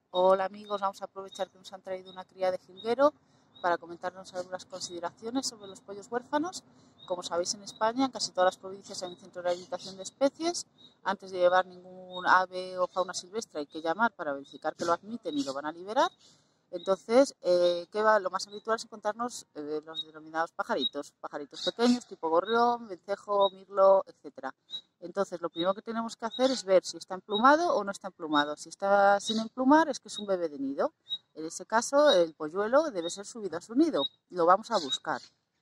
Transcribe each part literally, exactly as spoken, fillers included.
Hola amigos, vamos a aprovechar que nos han traído una cría de jilguero para comentarnos algunas consideraciones sobre los pollos huérfanos. Como sabéis, en España, en casi todas las provincias hay un centro de rehabilitación de especies. Antes de llevar ningún ave o fauna silvestre hay que llamar para verificar que lo admiten y lo van a liberar. Entonces, eh, ¿qué va? Lo más habitual es encontrarnos eh, los denominados pajaritos, pajaritos pequeños tipo gorrión, vencejo, mirlo, etcétera. Entonces, lo primero que tenemos que hacer es ver si está emplumado o no está emplumado. Si está sin emplumar es que es un bebé de nido. En ese caso, el polluelo debe ser subido a su nido. Lo vamos a buscar.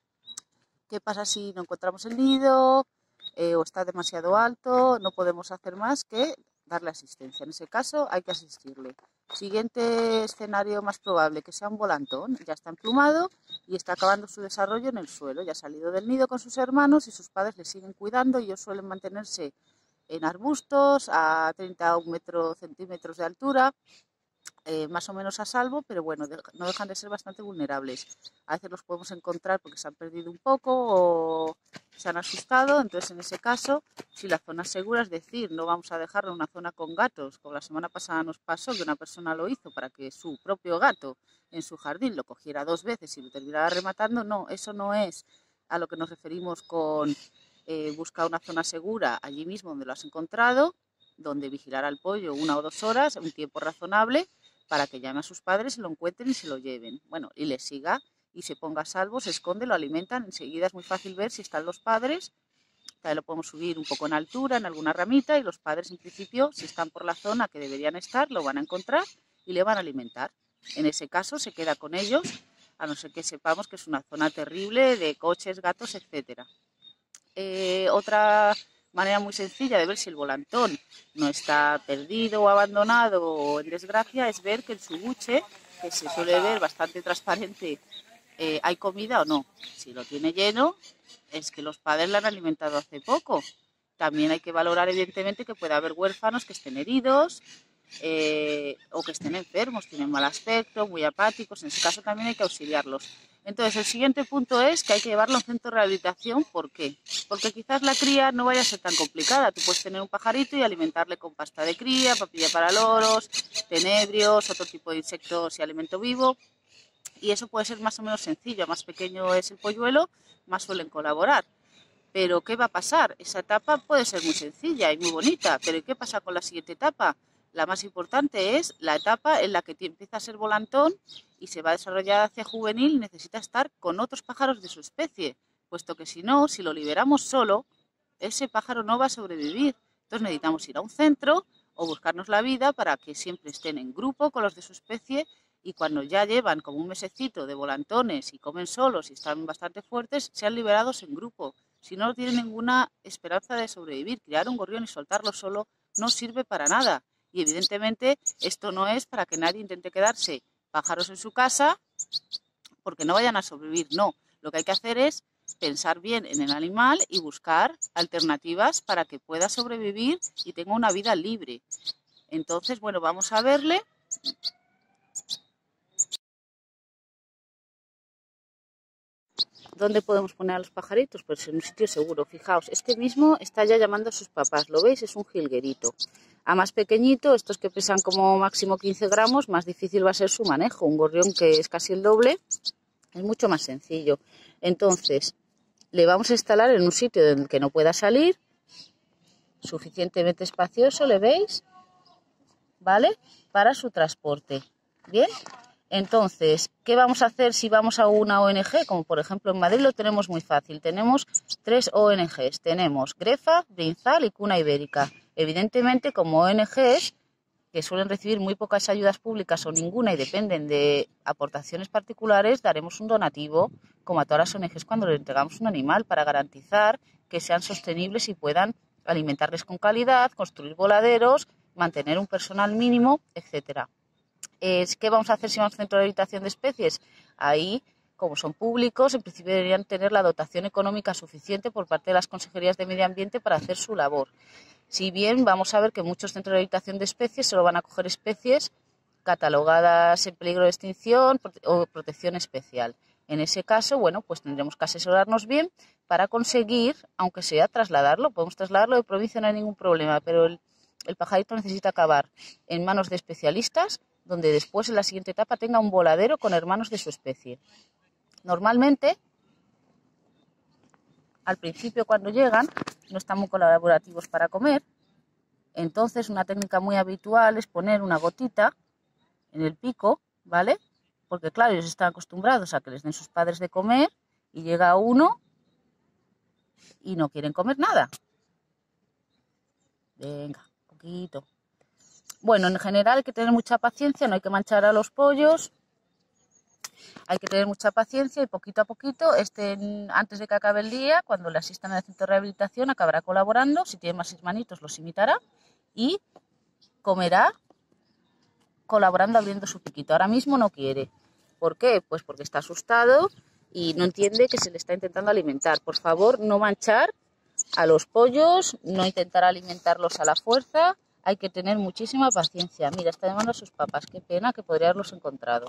¿Qué pasa si no encontramos el nido eh, o está demasiado alto? No podemos hacer más que darle asistencia. En ese caso hay que asistirle. Siguiente escenario más probable, que sea un volantón. Ya está emplumado y está acabando su desarrollo en el suelo. Ya ha salido del nido con sus hermanos y sus padres le siguen cuidando y ellos suelen mantenerse en arbustos a treinta a un metro centímetros de altura. Eh, más o menos a salvo, pero bueno, de, no dejan de ser bastante vulnerables. A veces los podemos encontrar porque se han perdido un poco o se han asustado, entonces en ese caso, si la zona es segura, es decir, no vamos a dejarlo en una zona con gatos, como la semana pasada nos pasó que una persona lo hizo para que su propio gato en su jardín lo cogiera dos veces y lo terminara rematando, no, eso no es a lo que nos referimos con eh, buscar una zona segura allí mismo donde lo has encontrado, donde vigilar al pollo una o dos horas, un tiempo razonable, para que llame a sus padres y lo encuentren y se lo lleven. Bueno, y le siga y se ponga a salvo, se esconde, lo alimentan. Enseguida es muy fácil ver si están los padres. También lo podemos subir un poco en altura, en alguna ramita, y los padres, en principio, si están por la zona que deberían estar, lo van a encontrar y le van a alimentar. En ese caso, se queda con ellos, a no ser que sepamos que es una zona terrible de coches, gatos, etcétera. Eh, otra manera muy sencilla de ver si el volantón no está perdido o abandonado o en desgracia es ver que en su buche, que se suele ver bastante transparente, eh, hay comida o no. Si lo tiene lleno, es que los padres la han alimentado hace poco. También hay que valorar, evidentemente, que puede haber huérfanos que estén heridos eh, o que estén enfermos, tienen mal aspecto, muy apáticos. En ese caso también hay que auxiliarlos. Entonces, el siguiente punto es que hay que llevarlo a un centro de rehabilitación. ¿Por qué? Porque quizás la cría no vaya a ser tan complicada. Tú puedes tener un pajarito y alimentarle con pasta de cría, papilla para loros, tenebrios, otro tipo de insectos y alimento vivo. Y eso puede ser más o menos sencillo. Más pequeño es el polluelo, más suelen colaborar. Pero ¿qué va a pasar? Esa etapa puede ser muy sencilla y muy bonita, pero ¿qué pasa con la siguiente etapa? La más importante es la etapa en la que empieza a ser volantón y se va a desarrollar hacia juvenil y necesita estar con otros pájaros de su especie, puesto que si no, si lo liberamos solo, ese pájaro no va a sobrevivir. Entonces necesitamos ir a un centro o buscarnos la vida para que siempre estén en grupo con los de su especie y cuando ya llevan como un mesecito de volantones y comen solos y están bastante fuertes, sean liberados en grupo. Si no tienen ninguna esperanza de sobrevivir, criar un gorrión y soltarlo solo no sirve para nada. Y evidentemente esto no es para que nadie intente quedarse pájaros en su casa porque no vayan a sobrevivir, no. Lo que hay que hacer es pensar bien en el animal y buscar alternativas para que pueda sobrevivir y tenga una vida libre. Entonces, bueno, vamos a verle. ¿Dónde podemos poner a los pajaritos? Pues en un sitio seguro. Fijaos, este mismo está ya llamando a sus papás. ¿Lo veis? Es un jilguerito. A más pequeñito, estos que pesan como máximo quince gramos, más difícil va a ser su manejo. Un gorrión que es casi el doble, es mucho más sencillo. Entonces, le vamos a instalar en un sitio en el que no pueda salir, suficientemente espacioso, ¿le veis? ¿Vale? Para su transporte. ¿Bien? Entonces, ¿qué vamos a hacer si vamos a una O N Ge? Como por ejemplo en Madrid lo tenemos muy fácil. Tenemos tres O N Ges. Tenemos Grefa, Brinzal y Cuna Ibérica. Evidentemente, como O N Ges, que suelen recibir muy pocas ayudas públicas o ninguna y dependen de aportaciones particulares, daremos un donativo, como a todas las O N Ges cuando le entregamos un animal, para garantizar que sean sostenibles y puedan alimentarles con calidad, construir voladeros, mantener un personal mínimo, etcétera. ¿Qué vamos a hacer si vamos al centro de rehabilitación de especies? Ahí, como son públicos, en principio deberían tener la dotación económica suficiente por parte de las consejerías de medio ambiente para hacer su labor. Si bien vamos a ver que muchos centros de rehabilitación de especies solo van a coger especies catalogadas en peligro de extinción o protección especial. En ese caso, bueno, pues tendremos que asesorarnos bien para conseguir, aunque sea trasladarlo, podemos trasladarlo de provincia, no hay ningún problema, pero el, el pajarito necesita acabar en manos de especialistas donde después en la siguiente etapa tenga un voladero con hermanos de su especie. Normalmente, al principio cuando llegan, no están muy colaborativos para comer, entonces una técnica muy habitual es poner una gotita en el pico, ¿vale? Porque claro, ellos están acostumbrados a que les den sus padres de comer y llega uno y no quieren comer nada. Venga, un poquito. Bueno, en general hay que tener mucha paciencia, no hay que manchar a los pollos. Hay que tener mucha paciencia y poquito a poquito, este, antes de que acabe el día, cuando le asistan al centro de rehabilitación, acabará colaborando. Si tiene más hermanitos, los imitará y comerá colaborando, abriendo su piquito. Ahora mismo no quiere. ¿Por qué? Pues porque está asustado y no entiende que se le está intentando alimentar. Por favor, no manchar a los pollos, no intentar alimentarlos a la fuerza. Hay que tener muchísima paciencia. Mira, está llamando a sus papás. Qué pena, que podría haberlos encontrado.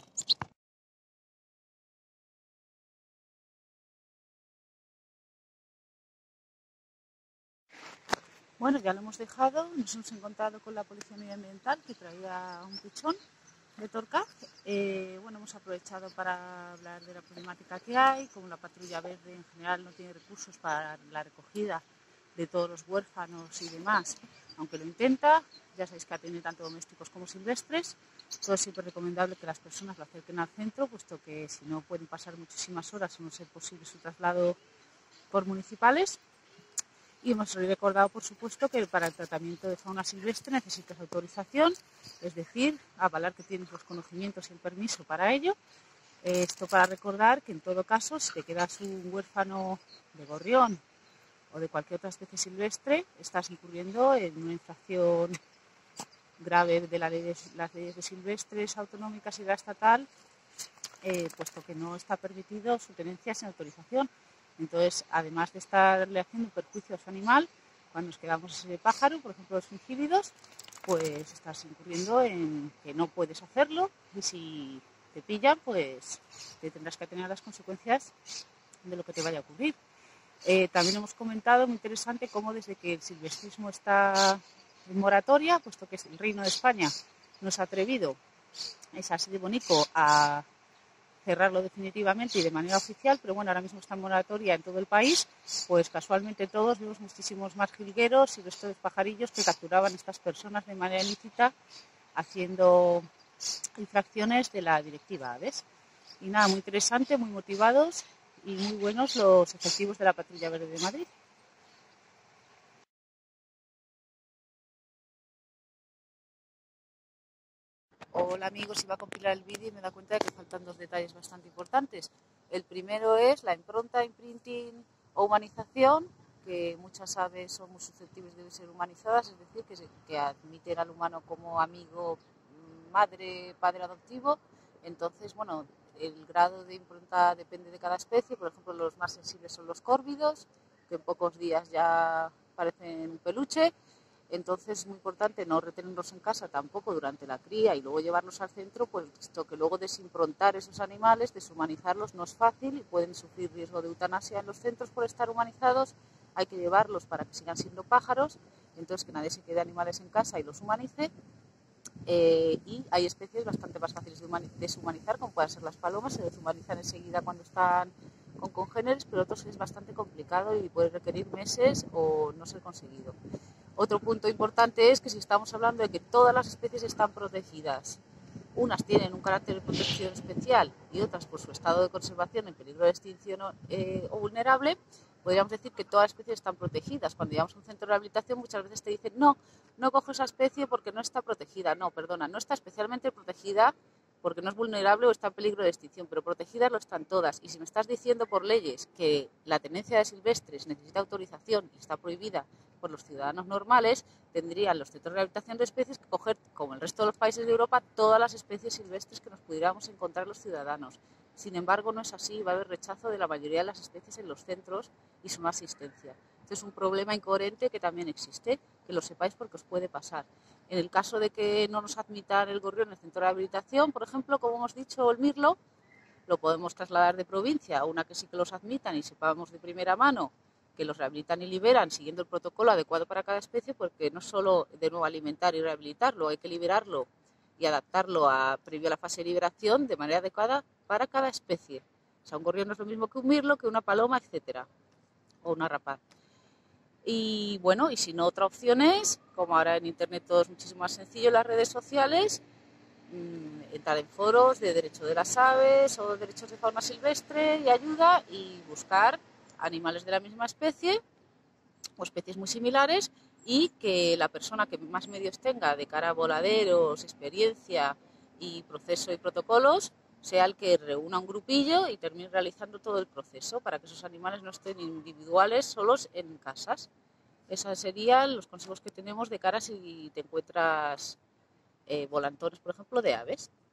Bueno, ya lo hemos dejado, nos hemos encontrado con la Policía Medioambiental que traía un pichón de Torcaz. Eh, bueno, hemos aprovechado para hablar de la problemática que hay, como la patrulla verde en general no tiene recursos para la recogida de todos los huérfanos y demás, aunque lo intenta. Ya sabéis que atiende tanto domésticos como silvestres. Todo es siempre recomendable que las personas lo acerquen al centro, puesto que si no pueden pasar muchísimas horas o no ser posible su traslado por municipales. Y hemos recordado, por supuesto, que para el tratamiento de fauna silvestre necesitas autorización, es decir, avalar que tienes los conocimientos y el permiso para ello. Esto para recordar que en todo caso, si te quedas un huérfano de gorrión o de cualquier otra especie silvestre, estás incurriendo en una infracción grave de la ley de, las leyes de silvestres autonómicas y de la estatal, eh, puesto que no está permitido su tenencia sin autorización. Entonces, además de estarle haciendo perjuicio a su animal, cuando nos quedamos ese pájaro, por ejemplo los fringílidos, pues estás incurriendo en que no puedes hacerlo y si te pillan, pues te tendrás que atener a las consecuencias de lo que te vaya a ocurrir. Eh, también hemos comentado, muy interesante, cómo desde que el silvestrismo está en moratoria, puesto que el Reino de España no se ha atrevido, es así de bonito, a cerrarlo definitivamente y de manera oficial, pero bueno, ahora mismo está en moratoria en todo el país, pues casualmente todos vemos muchísimos más jilgueros y restos de pajarillos que capturaban estas personas de manera ilícita haciendo infracciones de la directiva Aves. Y nada, muy interesante, muy motivados y muy buenos los efectivos de la Patrulla Verde de Madrid. Hola amigos, iba a compilar el vídeo y me da cuenta de que faltan dos detalles bastante importantes. El primero es la impronta, imprinting o humanización, que muchas aves son muy susceptibles de ser humanizadas, es decir, que, se, que admiten al humano como amigo, madre, padre adoptivo. Entonces, bueno, el grado de impronta depende de cada especie. Por ejemplo, los más sensibles son los córvidos, que en pocos días ya parecen un peluche. Entonces es muy importante no retenerlos en casa tampoco durante la cría y luego llevarlos al centro, puesto que luego desimprontar esos animales, deshumanizarlos no es fácil y pueden sufrir riesgo de eutanasia en los centros por estar humanizados. Hay que llevarlos para que sigan siendo pájaros, entonces que nadie se quede animales en casa y los humanice. Eh, y hay especies bastante más fáciles de deshumanizar, como pueden ser las palomas, se deshumanizan enseguida cuando están con congéneres, pero otros es bastante complicado y puede requerir meses o no ser conseguido. Otro punto importante es que si estamos hablando de que todas las especies están protegidas, unas tienen un carácter de protección especial y otras por su estado de conservación en peligro de extinción eh, o vulnerable, podríamos decir que todas las especies están protegidas. Cuando llegamos a un centro de rehabilitación muchas veces te dicen no, no cojo esa especie porque no está protegida. No, perdona, no está especialmente protegida porque no es vulnerable o está en peligro de extinción, pero protegidas lo están todas. Y si me estás diciendo por leyes que la tenencia de silvestres necesita autorización y está prohibida por los ciudadanos normales, tendrían los centros de rehabilitación de especies que coger, como el resto de los países de Europa, todas las especies silvestres que nos pudiéramos encontrar los ciudadanos. Sin embargo, no es así, va a haber rechazo de la mayoría de las especies en los centros y su no asistencia. Este es un problema incoherente que también existe, que lo sepáis porque os puede pasar. En el caso de que no nos admitan el gorrión en el centro de rehabilitación, por ejemplo, como hemos dicho, el mirlo, lo podemos trasladar de provincia a una que sí que los admitan y sepamos de primera mano que los rehabilitan y liberan siguiendo el protocolo adecuado para cada especie, porque no solo de nuevo alimentar y rehabilitarlo, hay que liberarlo y adaptarlo a, previo a la fase de liberación de manera adecuada para cada especie. O sea, un gorrión no es lo mismo que un mirlo, que una paloma, etcétera, o una rapaz. Y bueno, y si no, otra opción es, como ahora en internet todo es muchísimo más sencillo, en las redes sociales, mmm, entrar en foros de derecho de las aves o derechos de fauna silvestre y ayuda y buscar animales de la misma especie o especies muy similares y que la persona que más medios tenga de cara a voladeros, experiencia y proceso y protocolos sea el que reúna un grupillo y termine realizando todo el proceso para que esos animales no estén individuales solos en casas. Esos serían los consejos que tenemos de cara a si te encuentras eh, volantones, por ejemplo, de aves.